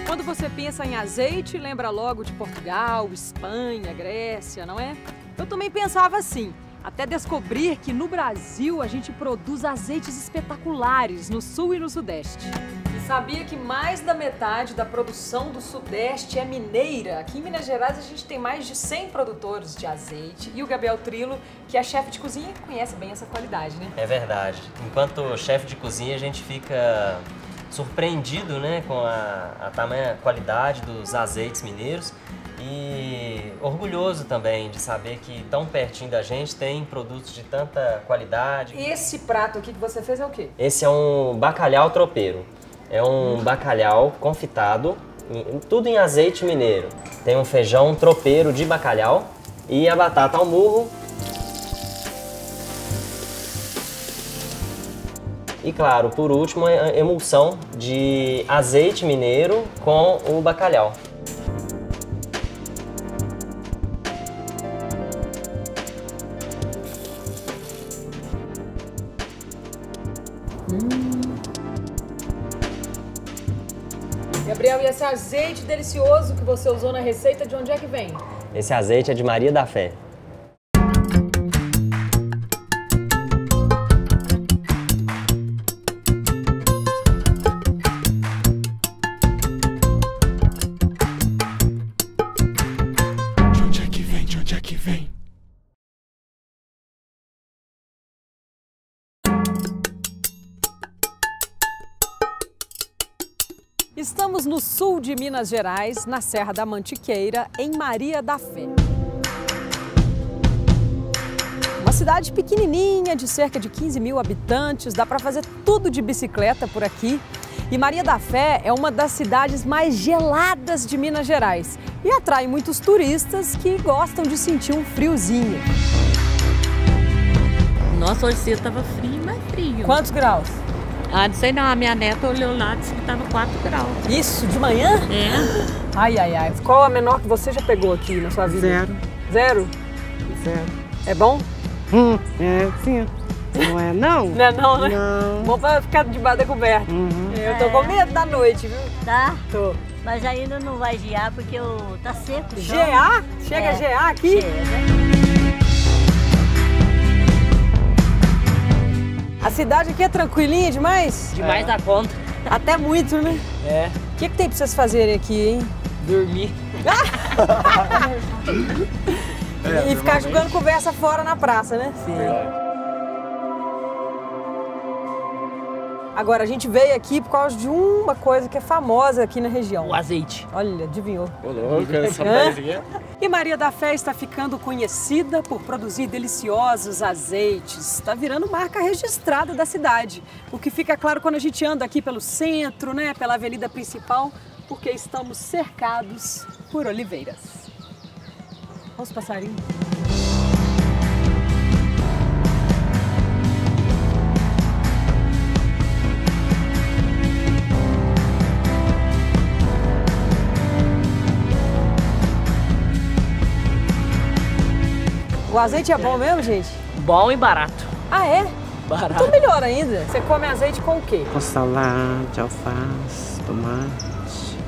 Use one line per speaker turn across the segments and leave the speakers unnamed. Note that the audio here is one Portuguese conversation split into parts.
Quando você pensa em azeite, lembra logo de Portugal, Espanha, Grécia, não é? Eu também pensava assim, até descobrir que no Brasil a gente produz azeites espetaculares no Sul e no Sudeste. E sabia que mais da metade da produção do Sudeste é mineira? Aqui em Minas Gerais a gente tem mais de 100 produtores de azeite e o Gabriel Trillo, que é chefe de cozinha, conhece bem essa qualidade, né?
É verdade. Enquanto chefe de cozinha a gente fica surpreendido, né, com a tamanha qualidade dos azeites mineiros e orgulhoso também de saber que tão pertinho da gente tem produtos de tanta qualidade.
Esse prato aqui que você fez é o quê?
Esse é um bacalhau tropeiro. É um bacalhau confitado, tudo em azeite mineiro. Tem um feijão tropeiro de bacalhau e a batata ao murro. E claro, por último, a emulsão de azeite mineiro com o bacalhau.
Gabriel, e esse azeite delicioso que você usou na receita, de onde é que vem?
Esse azeite é de Maria da Fé.
Estamos no sul de Minas Gerais, na Serra da Mantiqueira, em Maria da Fé. Uma cidade pequenininha, de cerca de 15 mil habitantes, dá para fazer tudo de bicicleta por aqui. E Maria da Fé é uma das cidades mais geladas de Minas Gerais e atrai muitos turistas que gostam de sentir um friozinho.
Nossa, hoje cedo estava frio, mas frio.
Quantos graus?
Ah, não sei não, a minha neta olhou lá e disse que estava 4 graus.
Isso, de manhã?
É.
Ai, ai, ai. Qual a menor que você já pegou aqui na sua vida?
Zero.
Zero?
Zero.
É bom?
É, sim. Não é não?
Não é não, né?
Não.
Bom pra ficar debaixo da coberta. Eu tô com medo da noite, viu?
Tá,
Tô.
mas ainda não vai gear porque tá seco. então-
Gear? Chega a gear aqui?
Chega.
A cidade aqui é tranquilinha demais?
Demais da conta.
Até muito, né?
É,
O que tem pra vocês fazerem aqui, hein?
dormir.
E ficar jogando conversa fora na praça, né? Agora, a gente veio aqui por causa de uma coisa que é famosa aqui na região.
O azeite.
Olha, adivinhou.
Ô, louco, essa
Hã? E Maria da Fé está ficando conhecida por produzir deliciosos azeites. Está virando marca registrada da cidade. O que fica claro quando a gente anda aqui pelo centro, né, pela avenida principal, porque estamos cercados por oliveiras. Olha os passarinhos. O azeite é bom mesmo, gente?
Bom e barato.
Ah, é?
Barato.
Então melhor ainda. Você come azeite com o quê?
Com salada, alface, tomate.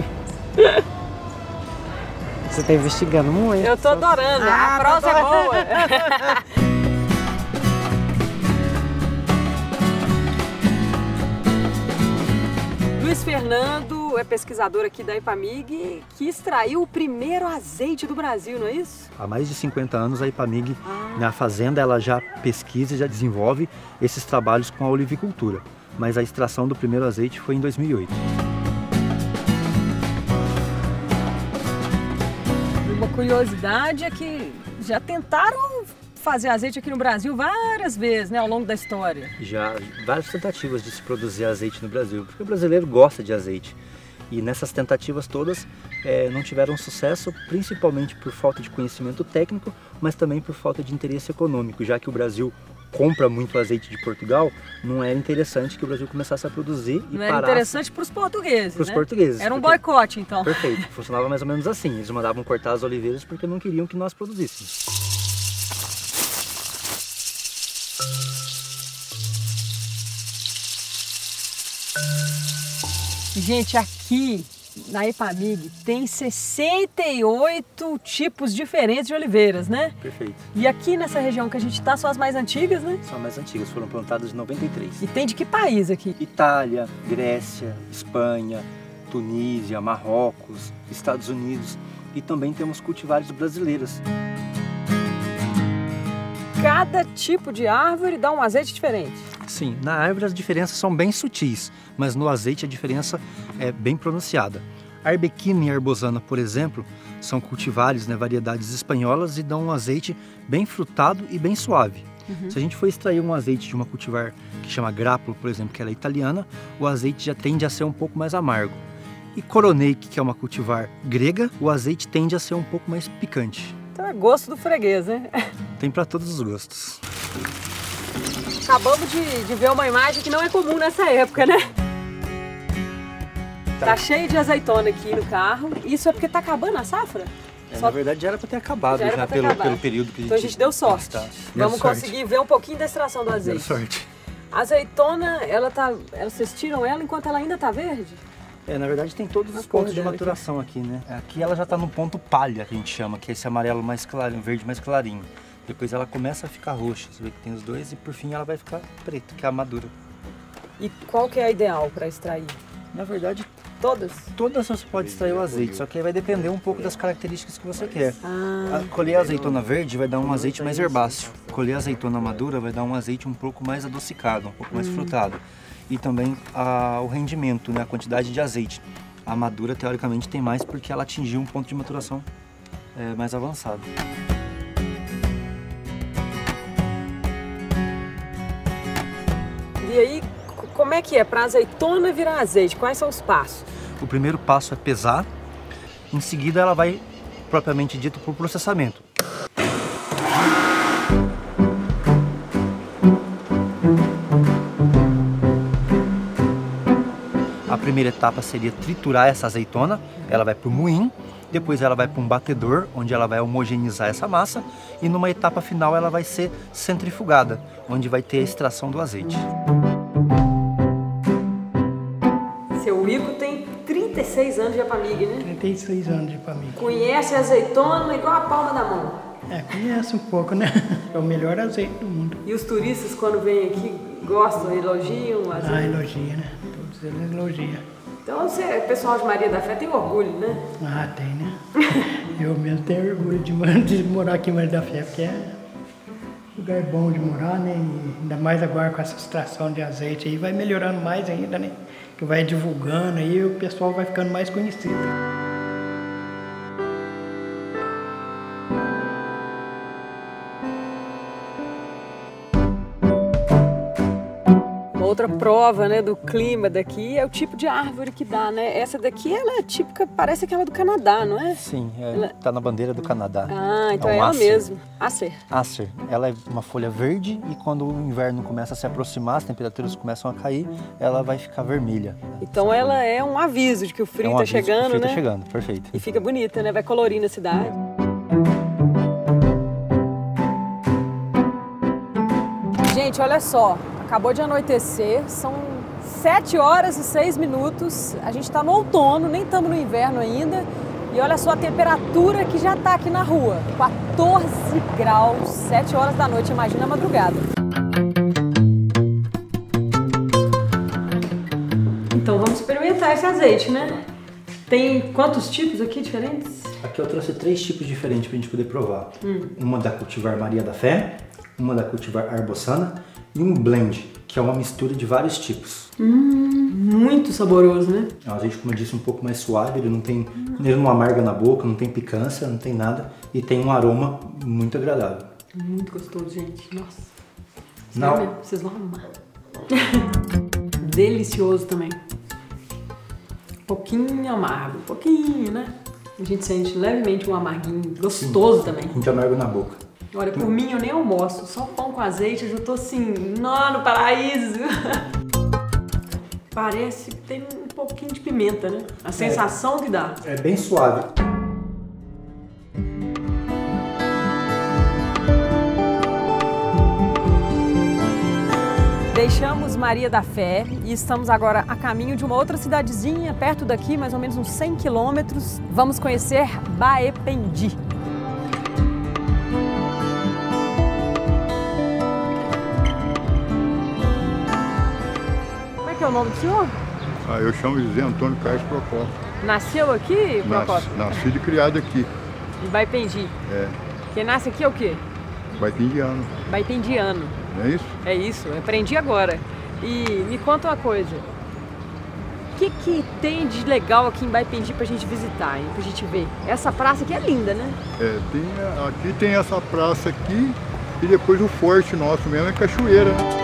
Você tá investigando muito.
Eu tô adorando. A prosa é boa. Luiz Fernando é pesquisador aqui da Ipamig que extraiu o primeiro azeite do Brasil, não é isso?
Há mais de 50 anos a Ipamig, na fazenda, ela já pesquisa e já desenvolve esses trabalhos com a olivicultura. Mas a extração do primeiro azeite foi em 2008.
Uma curiosidade é que já tentaram fazer azeite aqui no Brasil várias vezes, né, ao longo da história.
Já várias tentativas de se produzir azeite no Brasil, porque o brasileiro gosta de azeite. E nessas tentativas todas não tiveram sucesso, principalmente por falta de conhecimento técnico, mas também por falta de interesse econômico, já que o Brasil compra muito azeite de Portugal, não era interessante que o Brasil começasse a produzir e
Não era
parasse.
interessante para os portugueses,
Para os
né?
portugueses.
Era um
porque-
boicote, então.
Perfeito. Funcionava mais ou menos assim. Eles mandavam cortar as oliveiras porque não queriam que nós produzíssemos.
Gente, aqui na Epamig tem 68 tipos diferentes de oliveiras, né?
Perfeito.
E aqui nessa região que a gente está são as mais antigas, né?
São mais antigas, foram plantadas em 93.
E tem de que país aqui?
Itália, Grécia, Espanha, Tunísia, Marrocos, Estados Unidos e também temos cultivares brasileiras.
Cada tipo de árvore dá um azeite diferente.
Sim, na árvore as diferenças são bem sutis, mas no azeite a diferença é bem pronunciada. A arbequina e a arbosana, por exemplo, são cultivares, né, variedades espanholas e dão um azeite bem frutado e bem suave. Se a gente for extrair um azeite de uma cultivar que chama Grappolo, por exemplo, que ela é italiana, o azeite já tende a ser um pouco mais amargo. E Coroneik, que é uma cultivar grega, o azeite tende a ser um pouco mais picante.
Então é gosto do freguês, né?
Tem para todos os gostos.
Acabamos de ver uma imagem que não é comum nessa época, né? Tá cheio de azeitona aqui no carro. Isso é porque tá acabando a safra?
Na verdade já era para ter acabado
Já era pra ter
pelo
acabado.
período que
Então a gente deu sorte.
Deu
Vamos
sorte.
conseguir ver um pouquinho da extração do
Deu
azeite.
sorte.
A azeitona, vocês tiram ela enquanto ela ainda tá verde?
Na verdade tem todos os
A cor
pontos de
dela
maturação aqui, né? Aqui ela já está no ponto palha, que a gente chama, que é esse amarelo mais clarinho, verde mais clarinho. Depois ela começa a ficar roxa, você vê que tem os dois, e por fim ela vai ficar preta, que é a madura.
E qual que é a ideal para extrair?
Na verdade,
Todas?
todas você pode extrair o azeite, só que aí vai depender um pouco das características que você quer. Colher a azeitona verde vai dar um azeite mais herbáceo. Colher a azeitona madura vai dar um azeite um pouco mais adocicado, um pouco mais frutado. E também o rendimento, né, a quantidade de azeite. A madura, teoricamente, tem mais porque ela atingiu um ponto de maturação mais avançado.
E aí, como é que é? Para azeitona virar azeite, quais são os passos?
O primeiro passo é pesar, em seguida ela vai, propriamente dito, para o processamento. A primeira etapa seria triturar essa azeitona, ela vai para o moinho, depois ela vai para um batedor, onde ela vai homogeneizar essa massa, e numa etapa final ela vai ser centrifugada, onde vai ter a extração do azeite.
Seu Ico tem 36 anos de Epamig, né?
36 anos de Epamig.
Conhece a azeitona igual a palma da mão.
Conhece um pouco, né? É o melhor azeite do mundo.
E os turistas, quando vêm aqui, gostam, elogiam o azeite?
Elogia, né? Todos eles elogiam.
Então, o pessoal de Maria da Fé tem orgulho, né?
Tem, né? Eu mesmo tenho orgulho de morar aqui em Maria da Fé, porque é um lugar bom de morar, né? E ainda mais agora com essa extração de azeite aí, vai melhorando mais ainda, né? Que vai divulgando aí, o pessoal vai ficando mais conhecido.
Outra prova, né, do clima daqui é o tipo de árvore que dá, né? Essa daqui, ela é típica, parece aquela do Canadá, não é?
Sim, tá na bandeira do Canadá.
Então
um
é ela
Acer.
mesmo. Acer.
Acer. Ela é uma folha verde e quando o inverno começa a se aproximar, as temperaturas começam a cair, ela vai ficar vermelha.
Então ela é um aviso de que o frio tá chegando,
o frio
né?
tá chegando, perfeito.
E fica bonita, né? Vai colorindo a cidade. Gente, olha só. Acabou de anoitecer, são 7 horas e 6 minutos. A gente tá no outono, nem estamos no inverno ainda. E olha só a temperatura que já tá aqui na rua. 14 graus, 7 horas da noite, imagina a madrugada. Então vamos experimentar esse azeite, né? Tem quantos tipos aqui diferentes?
Aqui eu trouxe 3 tipos diferentes pra gente poder provar. Uma da cultivar Maria da Fé, uma da cultivar Arbosana e um blend, que é uma mistura de vários tipos.
Muito saboroso, né?
É um azeite, como eu disse, um pouco mais suave, ele não amarga na boca, não tem picância, não tem nada e tem um aroma muito agradável.
Muito gostoso, gente. Nossa.
Não.
Sério, vocês vão amar. Delicioso também. Um pouquinho amargo, um pouquinho, né? A gente sente levemente um amarguinho gostoso também.
Muito amargo na boca.
Olha, por mim eu nem almoço, só pão com azeite, eu já tô assim, no paraíso. Parece que tem um pouquinho de pimenta, né? A sensação que dá.
É bem suave.
Deixamos Maria da Fé e estamos agora a caminho de uma outra cidadezinha, perto daqui, mais ou menos uns 100 quilômetros. Vamos conhecer Baependi. Como é que é o nome do senhor?
Eu chamo José Antônio Carlos Procópio.
Nasceu aqui, Procópio?
Nascido e criado aqui.
Em Baependi?
É.
Quem nasce aqui é o quê?
Baependiano.
Baependiano.
Não é isso?
É isso, eu aprendi agora. E me conta uma coisa. O que tem de legal aqui em Baependi pra gente visitar, hein? Pra gente ver? Essa praça aqui é linda, né?
Aqui tem essa praça aqui e depois o forte nosso mesmo é cachoeira, né?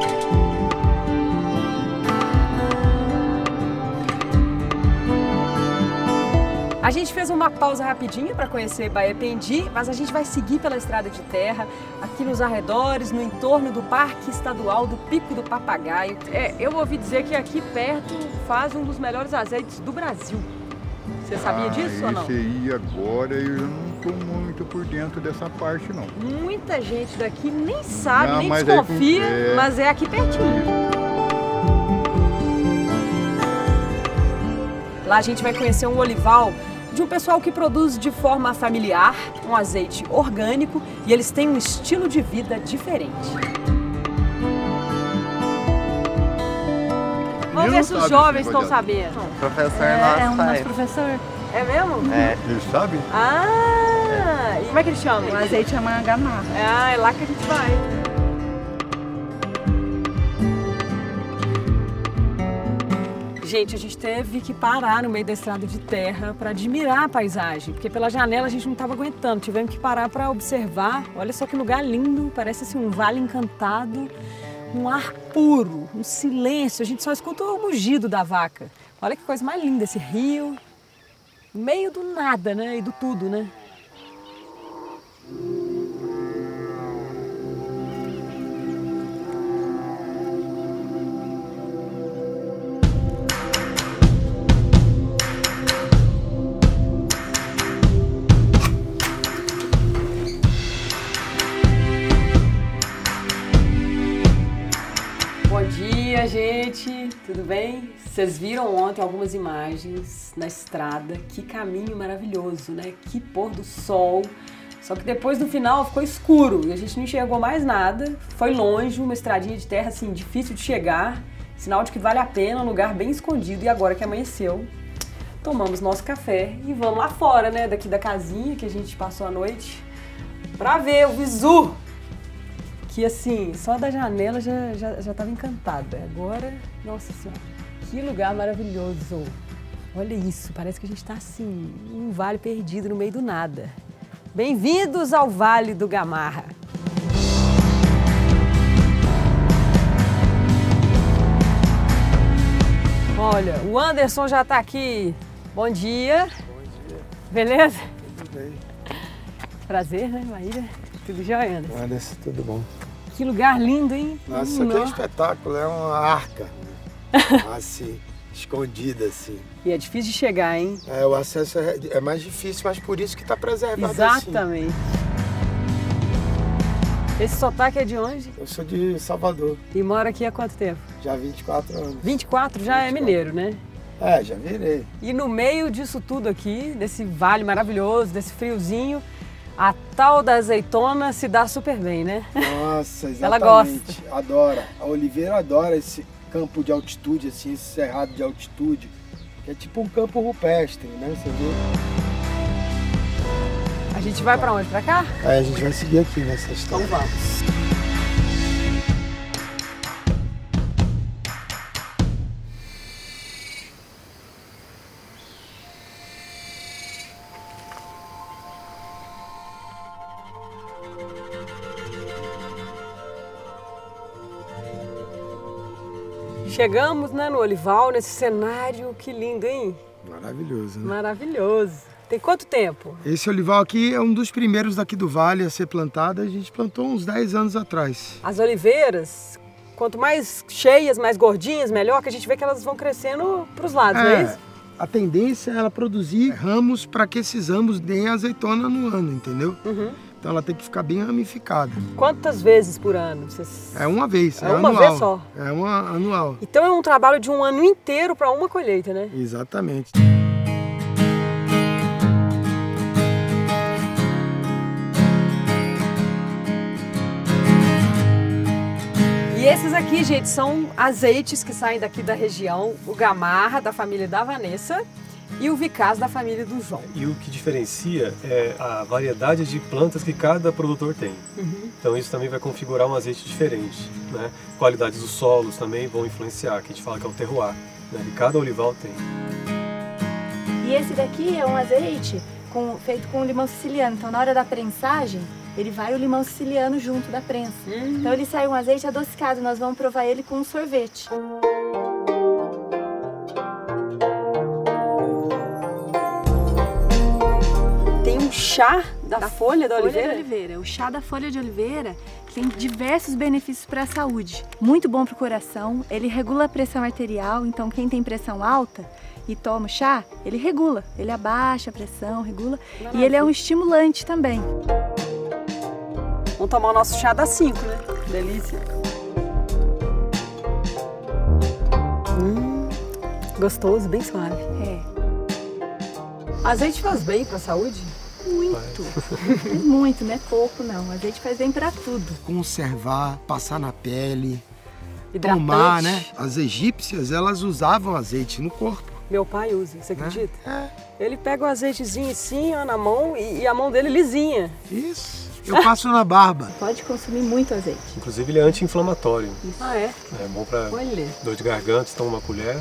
A gente fez uma pausa rapidinha para conhecer Baependi, mas a gente vai seguir pela estrada de terra, aqui nos arredores, no entorno do Parque Estadual do Pico do Papagaio. Eu ouvi dizer que aqui perto faz um dos melhores azeites do Brasil. Você sabia disso ou não?
Esse aí agora eu não estou muito por dentro dessa parte, não.
Muita gente daqui nem sabe, nem
mas
desconfia, mas é aqui pertinho. Lá a gente vai conhecer um olival de um pessoal que produz de forma familiar, um azeite orgânico, e eles têm um estilo de vida diferente. Vamos ver se os jovens estão sabendo.
Professor nosso.
É um nosso professor.
É mesmo?
É.
Eles sabem?
Ah, e como é que eles chamam?
O azeite chama Gamarra.
Ah, é lá que a gente vai. Gente, a gente teve que parar no meio da estrada de terra para admirar a paisagem, porque pela janela a gente não estava aguentando, tivemos que parar para observar. Olha só que lugar lindo, parece assim um vale encantado, um ar puro, um silêncio, a gente só escuta o mugido da vaca. Olha que coisa mais linda esse rio, no meio do nada, né, e do tudo, né? Gente, tudo bem? Vocês viram ontem algumas imagens na estrada, que caminho maravilhoso, né? Que pôr do sol, só que depois no final ficou escuro e a gente não enxergou mais nada, foi longe, uma estradinha de terra assim, difícil de chegar, sinal de que vale a pena, um lugar bem escondido. E agora que amanheceu, tomamos nosso café e vamos lá fora, né? Daqui da casinha que a gente passou a noite, pra ver o visu. Que assim, só da janela já estava encantada. Agora, nossa senhora, que lugar maravilhoso. Olha isso, parece que a gente está assim, num vale perdido no meio do nada. Bem-vindos ao Vale do Gamarra. Olha, o Anderson já está aqui. Bom dia.
Bom dia.
Beleza?
Tudo bem.
Prazer, né, Maíra? Tudo jóia, Anderson?
Anderson, tudo bom.
Que lugar lindo, hein?
Nossa, isso aqui é um espetáculo, é uma arca, assim, escondida, assim.
E é difícil de chegar, hein?
O acesso é mais difícil, mas por isso que está preservado.
Exatamente. Assim. Esse sotaque é de onde?
Eu sou de Salvador.
E mora aqui há quanto tempo?
Já há 24 anos.
24? Já 24. É mineiro, né?
Já virei.
E no meio disso tudo aqui, desse vale maravilhoso, desse friozinho, a tal da azeitona se dá super bem, né?
Nossa, exatamente.
Ela gosta.
Adora. A oliveira adora esse campo de altitude, assim, esse cerrado de altitude, que é tipo um campo rupestre, né? Você vê?
A gente vai pra onde? Pra cá?
A gente vai seguir aqui nessa estrada.
Então vamos. Chegamos, né, no olival, nesse cenário, que lindo, hein?
Maravilhoso, né?
Maravilhoso. Tem quanto tempo?
Esse olival aqui é um dos primeiros daqui do vale a ser plantado. A gente plantou uns 10 anos atrás.
As oliveiras, quanto mais cheias, mais gordinhas, melhor, que a gente vê que elas vão crescendo para os lados, não é isso?
A tendência é ela produzir ramos para que esses ramos deem azeitona no ano, entendeu?
Uhum.
Então ela tem que ficar bem ramificada.
Quantas vezes por ano?
É uma vez,
é uma
anual.
vez só?
É uma anual.
Então é um trabalho de um ano inteiro para uma colheita, né?
Exatamente.
E esses aqui, gente, são azeites que saem daqui da região, o Gamarra, da família da Vanessa, e o Vicaz, da família do João.
E o que diferencia é a variedade de plantas que cada produtor tem. Então isso também vai configurar um azeite diferente, né? Qualidades dos solos também vão influenciar, que a gente fala que é o terroir, né? Que cada olival tem.
E esse daqui é um azeite feito com limão siciliano, então na hora da prensagem, ele vai o limão siciliano junto da prensa. Então ele sai um azeite adocicado, nós vamos provar ele com um sorvete.
Tem um chá da folha da oliveira?
O chá da folha de oliveira tem diversos benefícios para a saúde. Muito bom para o coração, ele regula a pressão arterial, então quem tem pressão alta e toma chá, ele regula, ele abaixa a pressão, regula. E ele é um estimulante também.
Vamos tomar o nosso chá das 5, né? Delícia. Gostoso, bem suave.
É.
Azeite faz bem para a saúde?
Muito. Faz muito, não é pouco não. O azeite faz bem para tudo.
Conservar, passar na pele,
Hidratante.
tomar, né? As egípcias, elas usavam azeite no corpo.
Meu pai usa, você acredita? Ele pega o azeitezinho assim, ó, na mão e a mão dele lisinha.
Isso. Eu passo na barba.
Pode consumir muito azeite.
Inclusive ele é anti-inflamatório.
Ah, é?
É bom para
Olha.
dor de garganta, você toma uma colher.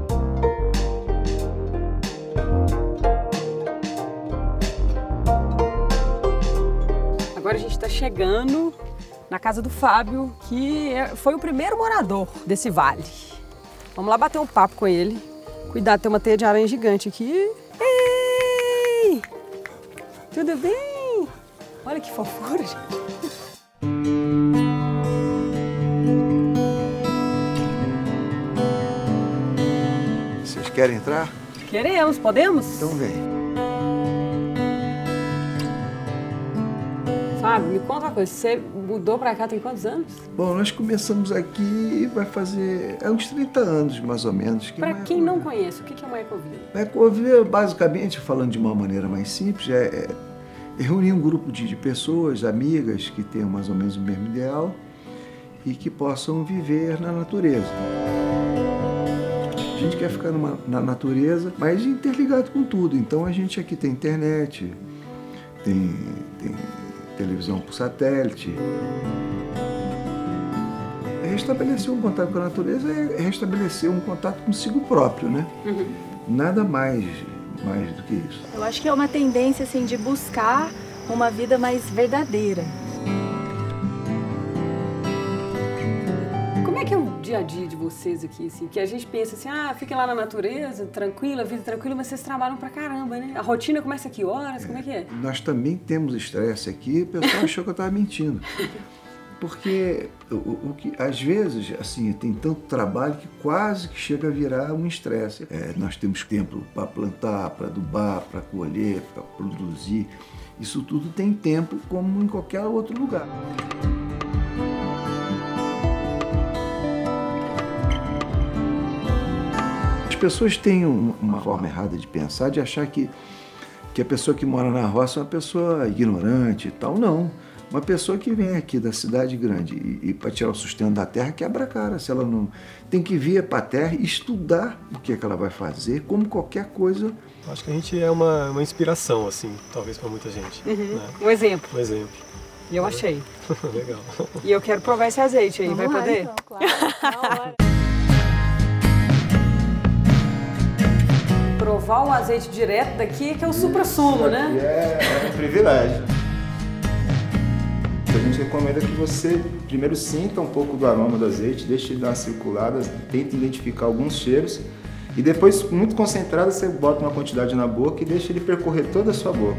Agora a gente está chegando na casa do Fábio, que foi o primeiro morador desse vale. Vamos lá bater um papo com ele. Cuidado, tem uma teia de aranha gigante aqui. Ei! Tudo bem? Olha que fofura, gente.
Vocês querem entrar?
Queremos, podemos?
Então vem.
Fábio, me conta uma coisa, você mudou pra cá tem quantos anos?
Bom, nós começamos aqui, vai fazer uns 30 anos, mais ou menos.
Pra quem não conhece, o que é uma ecovila?
A ecovila, basicamente, falando de uma maneira mais simples, é reunir um grupo de pessoas, amigas, que tenham mais ou menos o mesmo ideal e que possam viver na natureza. A gente quer ficar na natureza, mas interligado com tudo. Então a gente aqui tem internet, tem televisão por satélite. Restabelecer um contato com a natureza é restabelecer um contato consigo próprio, né? Nada mais do que isso.
Eu acho que é uma tendência assim, de buscar uma vida mais verdadeira.
Como é que é o dia a dia de vocês aqui, assim? Que a gente pensa assim, fiquem lá na natureza, tranquila, vida tranquila, mas vocês trabalham pra caramba, né? A rotina começa a que horas? Como é que é?
Nós também temos estresse aqui, o pessoal achou que eu estava mentindo. Porque o que às vezes assim tem tanto trabalho que quase que chega a virar um estresse. Nós temos tempo para plantar, para adubar, para colher, para produzir. Isso tudo tem tempo como em qualquer outro lugar. As pessoas têm uma forma errada de pensar, de achar que a pessoa que mora na roça é uma pessoa ignorante e tal. Não. Uma pessoa que vem aqui da cidade grande e para tirar o sustento da terra quebra a cara. Se ela não tem que vir para a terra e estudar o que ela vai fazer, como qualquer coisa.
Acho que a gente é uma inspiração, assim, talvez para muita gente. Né?
Um exemplo.
Um exemplo.
E eu achei.
Legal.
E eu quero provar esse azeite aí, vai poder?
Então, claro.
Provar o azeite direto daqui, que é o supra-sumo, né?
É um privilégio. A gente recomenda que você primeiro sinta um pouco do aroma do azeite, deixe ele dar uma circulada, tente identificar alguns cheiros e depois, muito concentrado, você bota uma quantidade na boca e deixa ele percorrer toda a sua boca.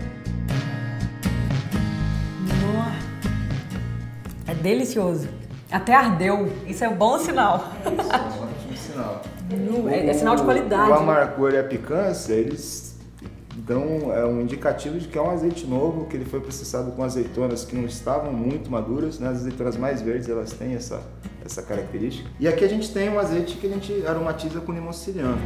É delicioso. Até ardeu. Isso é um bom sinal.
Isso é um ótimo sinal.
É sinal de qualidade.
O amargor e a picância, eles Então é um indicativo de que é um azeite novo, que ele foi processado com azeitonas que não estavam muito maduras, né? As azeitonas mais verdes elas têm essa característica. E aqui a gente tem um azeite que a gente aromatiza com limão siciliano.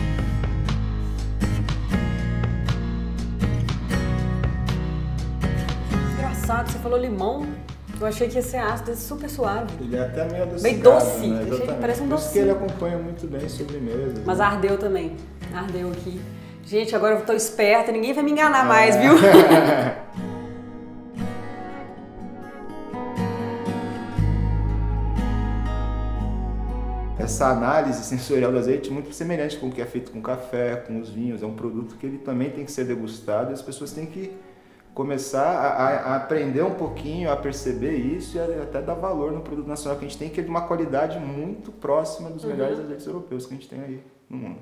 Engraçado, você falou limão. Eu achei que ia ser ácido, é super suave.
Ele é até meio adocicado,
bem doce.
né?
Achei que parece um
Por isso que
docinho.
ele acompanha muito bem sobremesa.
Mas ardeu também. Ardeu aqui. Gente, agora eu tô esperta, ninguém vai me enganar mais, viu?
Essa análise sensorial do azeite é muito semelhante com o que é feito com café, com os vinhos. É um produto que ele também tem que ser degustado e as pessoas têm que começar a aprender um pouquinho, a perceber isso e até dar valor no produto nacional que a gente tem, que é de uma qualidade muito próxima dos melhores azeites europeus que a gente tem aí no mundo.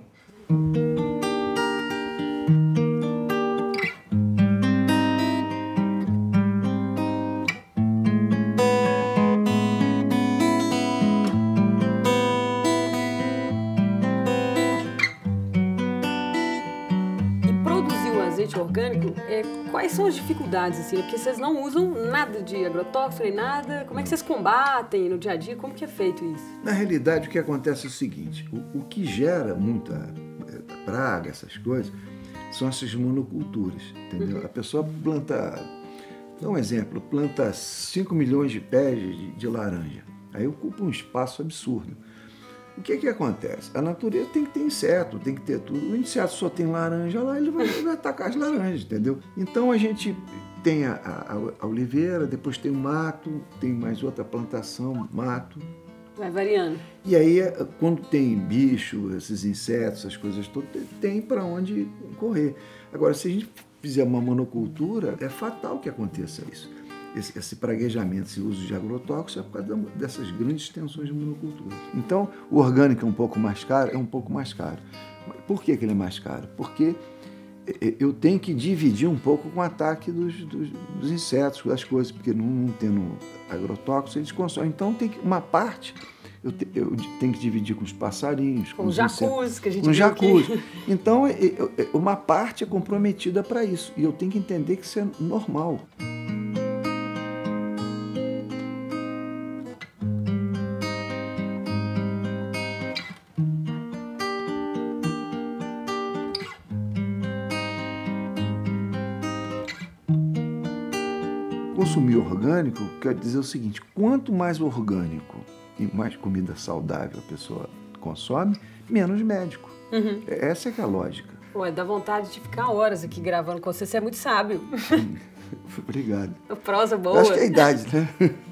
Orgânico, quais são as dificuldades, assim? Porque vocês não usam nada de agrotóxico nem nada. Como é que vocês combatem no dia a dia? Como que é feito isso?
Na realidade, o que acontece é o seguinte, o que gera muita praga, essas coisas, são essas monoculturas, entendeu? A pessoa planta, dá um exemplo, planta 5 milhões de pés de laranja, aí ocupa um espaço absurdo. O que acontece? A natureza tem que ter inseto, tem que ter tudo. O inseto só tem laranja lá, ele vai atacar as laranjas, entendeu? Então a gente tem a oliveira, depois tem o mato, tem mais outra plantação, mato.
Vai variando.
E aí, quando tem bicho, esses insetos, essas coisas todas, tem para onde correr. Agora, se a gente fizer uma monocultura, é fatal que aconteça isso. Esse praguejamento, esse uso de agrotóxicos é por causa dessas grandes extensões de monocultura. Então, o orgânico é um pouco mais caro? É um pouco mais caro. Por que ele é mais caro? Porque eu tenho que dividir um pouco com o ataque dos insetos, das coisas, porque não tendo agrotóxicos, eles consomem. Então, tem uma parte eu tenho que dividir com os passarinhos, com os
jacuzzi, que a gente
viu
jacuzzi.
Aqui. Então, uma parte é comprometida para isso. E eu tenho que entender que isso é normal. Consumir orgânico quer dizer o seguinte, quanto mais orgânico e mais comida saudável a pessoa consome, menos médico. Essa é que é a lógica.
Ué, dá vontade de ficar horas aqui gravando com você é muito sábio.
Obrigado.
Prosa boa.
Acho que é a idade, né?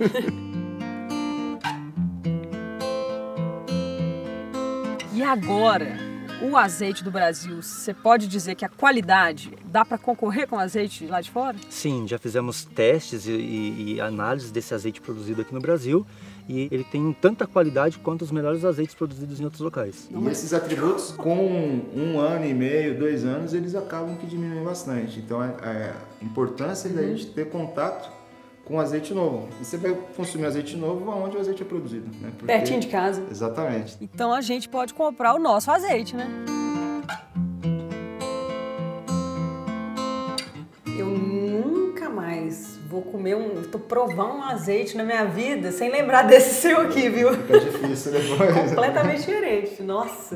E agora, o azeite do Brasil, você pode dizer que a qualidade dá para concorrer com o azeite lá de fora?
Sim, já fizemos testes e análises desse azeite produzido aqui no Brasil e ele tem tanta qualidade quanto os melhores azeites produzidos em outros locais.
E esses atributos, com 1 ano e meio, 2 anos, eles acabam que diminuem bastante. Então, a importância da gente ter contato com azeite novo. E você vai consumir azeite novo onde o azeite é produzido, né? Porque...
pertinho de casa.
Exatamente.
Então a gente pode comprar o nosso azeite, né? Eu nunca mais vou comer provar um azeite na minha vida sem lembrar desse seu aqui, viu?
Fica difícil depois.
Completamente diferente. Nossa.